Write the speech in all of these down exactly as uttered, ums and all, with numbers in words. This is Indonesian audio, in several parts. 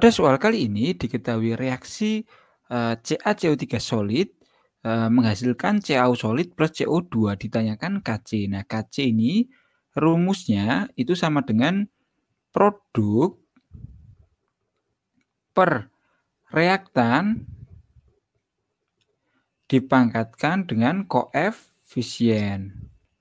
Pada soal kali ini diketahui reaksi eh, CaCO3 solid eh, menghasilkan CaO solid plus C O dua, ditanyakan Kc. Nah, Kc ini rumusnya itu sama dengan produk per reaktan dipangkatkan dengan koefisien.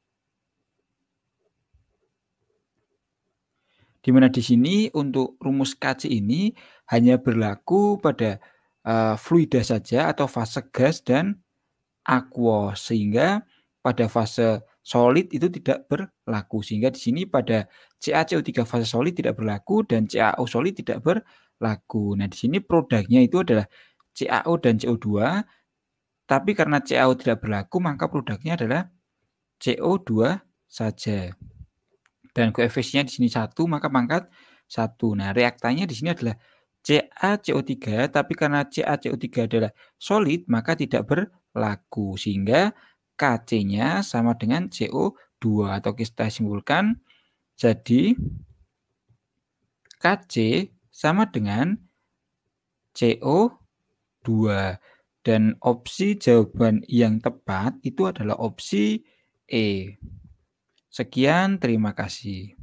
Di mana di sini untuk rumus Kc ini hanya berlaku pada uh, fluida saja atau fase gas dan aquos, sehingga pada fase solid itu tidak berlaku. Sehingga di sini pada CaCO3 fase solid tidak berlaku dan CaO solid tidak berlaku. Nah, di sini produknya itu adalah CaO dan C O dua, tapi karena CaO tidak berlaku maka produknya adalah C O dua saja. Dan koefisiennya di sini satu, maka pangkat satu. Nah, reaktannya di sini adalah CaCO3, tapi karena CaCO3 adalah solid, maka tidak berlaku. Sehingga Kc-nya sama dengan C O dua, atau kita simpulkan jadi Kc sama dengan C O dua. Dan opsi jawaban yang tepat itu adalah opsi E. Sekian, terima kasih.